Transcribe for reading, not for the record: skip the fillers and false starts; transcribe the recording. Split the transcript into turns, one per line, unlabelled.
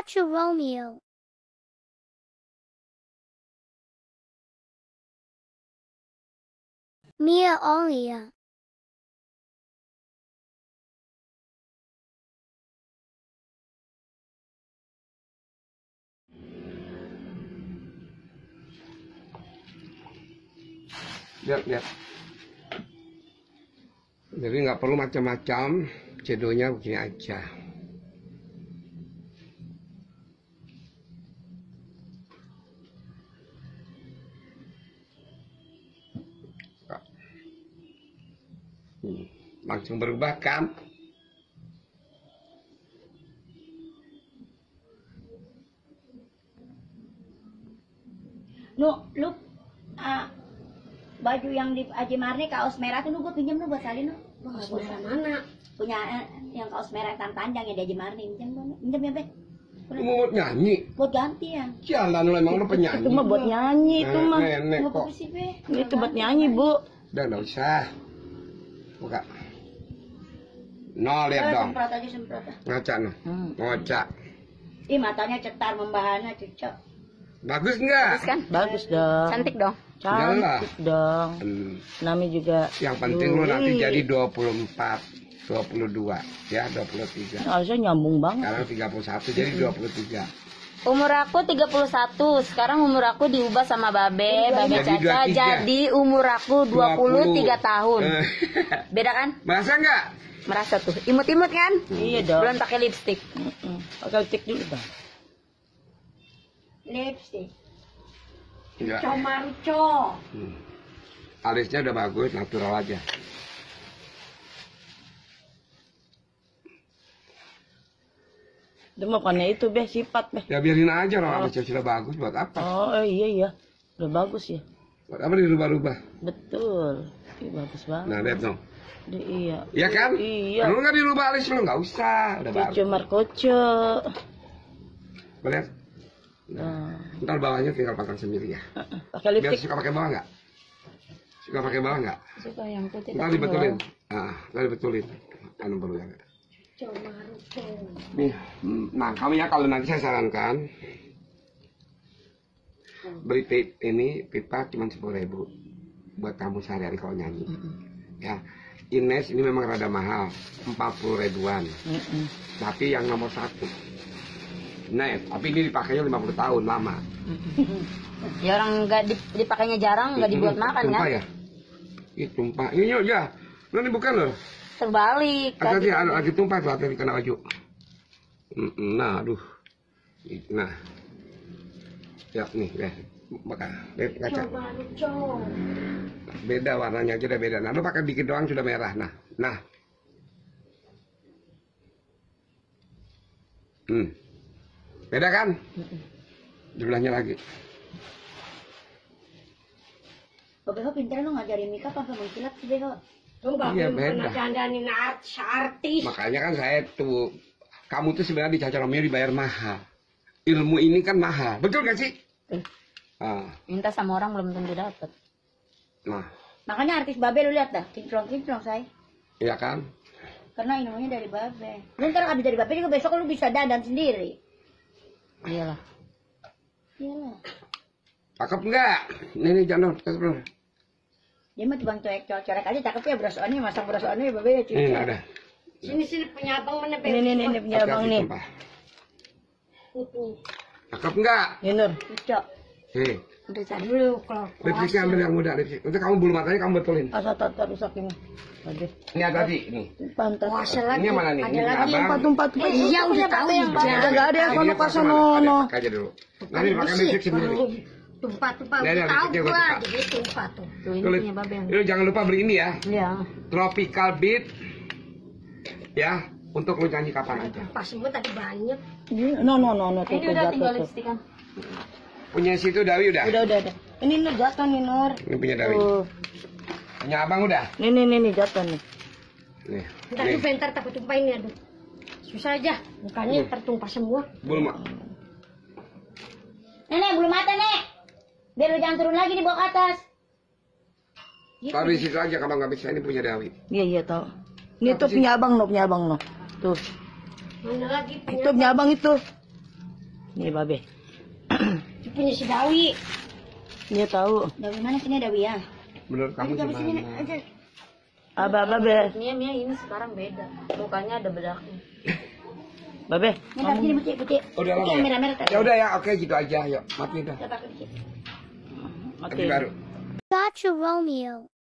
Pacha Romeo. Mia Alia.
Lihat. Jadi nggak perlu macam-macam, cedonya begini aja. Langsung berubah kan?
Lu baju yang di Aji Marni kaos merah tuh gue pinjam lu buat salin lu.
Kaos merah mana?
Punya yang kaos merah tan panjang ya di Aji Marni, pinjam ya, Be.
Kamu mau nyanyi?
Buat ganti ya.
Jalan lu emang lu penyanyi.
Itu mah buat nyanyi itu mah.
Nenek
Mau
kok.
apa sih, Be?
Itu buat nyanyi, Bu.
Udah nggak usah. Buka. No, lihat dong.
Semprot aja semprot.
Ngaca no. Ngaca.
Ih, matanya cetar membahana cocok.
Bagus nggak?
Bagus kan?
Bagus dong.
Cantik dong.
Cantik dong. Namanya juga.
Yang penting lu nanti jadi 24, 22, ya 23.
Harusnya nyambung banget.
Sekarang 31 jadi 23.
Umur aku 31. Sekarang umur aku diubah sama Babe
Jadi
Caca
23.
jadi umur aku 23 tahun. Beda kan?
Masa nggak?
Merasa tuh. Imut-imut kan?
Iya dong.
Belum pakai lipstick.
Pakai lipstick dulu dong.
Lipstick.
Enggak.
Comaruco.
Alisnya udah bagus, natural aja.
Itu makanya itu, Be, sifat, Be.
Ya biarin aja orang alisnya sudah bagus, buat apa?
Oh, iya. Udah bagus ya.
Buat apa dirubah-rubah?
Betul. Iya, bagus banget.
Nah, lihat dong.
Iya.
Iya kan?
Iya.
Perlu nggak dirubah alis lu? Nggak usah, udah bagus.
Koco Markoco.
Lihat. Nah, ntar bawahnya tinggal pasang sendiri ya.
Pakai
Biar
lipstick.
suka pakai bawah nggak? Suka pakai bawah nggak?
Suka yang putih.
Ntar dibetulin. Ntar dibetulin. Anu perlu ya.
Comaruco.
Nih, nah kamu ya kalau nanti saya sarankan beli pipa cuma 10.000 buat kamu sehari-hari kalau nyanyi. Ya, Ines ini memang rada mahal, 40 ribuan. Tapi yang nomor 1. Nah, tapi ini dipakainya 50 tahun lama.
Ya orang nggak dipakainya jarang, nggak dibuat makan
Tumpah
kan?
ya? Ini tumpah. Ini yuk ya. Ini bukan loh.
Terbalik.
Hati-hati lagi tumpah tuh, hati-hati kena baju. Nah, aduh. Nah. Ya, nih, deh. Bakal. Lihat kaca.
Comaruco.
Beda warnanya aja udah beda. Nah, lu pakai dikit doang sudah merah. Nah. Beda kan? Jumlahnya lagi.
Beho pintar lu ngajarin Mika apa mengkilat sih, Beho?
Tuh
Iya, beda.
dandanin artis.
Makanya kan saya tuh, kamu tuh sebenarnya di Caca Romeo dibayar mahal. Ilmu ini kan mahal. Betul gak sih?
Minta sama orang belum tentu dapat.
Nah,
Makanya artis Babe lu lihat dah, kinclong-kinclong, say.
iya kan?
Karena ilmunya dari Babe. Lu ntar abis dari Babe juga besok lu bisa dandan sendiri.
Iyalah.
Iyalah.
Cakep nggak? Nih jangan cakep dulu.
Dia mah cuma corek aja cakep ya brosonnya, masang brosonnya Babe ya cuci.
Nggak ada.
Sini punya abang mana?
Ini punya abang
Hati-hati
nih.
tumpah. Cakep nggak?
Ini Nur.
Cocok.
Hei,
Udah cari dulu kalau.
lipstiknya ambil yang muda lipstik. Nanti kamu bulu matanya kamu betulin.
Asal rusak ini. Aduh.
Ini ada tadi, nih.
Pantas.
Ini yang mana nih? Ini
lagi
abang.
Tumpah.
Iya udah tahu yang
Enggak ada yang
Ini
sono
pakai
kasono.
mana? Ada, pakai aja dulu. Nanti pakai lipstik sendiri.
tumpah
Ini ada
tahu
lipstiknya
gua
buat
jadi tumpah tuh. Tuh ini
Tulis.
punya Babe yang.
Lu jangan lupa beli ini ya.
Iya.
Tropical Beat. Ya, untuk lu nyanyi kapan aja.
Pas semua tadi banyak.
No. Tuh,
Ini udah tinggal
jatuh tuh.
lipstick kan.
Punya situ Dawi udah.
Udah. Ini Nur jatuh nih, Nur.
Ini punya Dawi.
Tuh.
Punya abang udah.
Nih jatuh nih.
Nih.
Ntar
Nih.
tuh bentar takut tumpahin ya, aduh. Susah aja, mukanya tertumpah semua.
Bulu mak.
Nenek, belum mata, Nek. Biar lu jangan turun lagi di bawah ke atas.
Taruh di situ aja kalau nggak bisa, ini punya Dawi.
Iya tahu. Ini tuh punya abang no. Tuh.
Mana lagi punya
Itu punya abang itu. Nih babe.
Itu punya si Dawi.
Dia tahu.
Dawi mana sini Dawi ya?
Menurut kamu
Dawi sini
gimana?
aja.
Babe.
Mia ini sekarang beda. Mukanya ada bedaknya.
Babe.
Ini tapi sini putih.
Udah lama
Yang
ya?
merah-merah tadi.
Ya udah ya, oke gitu aja. Yuk, matiin dah.
Kita pakai dikit.
Ganti baru.
Gotcha Romeo.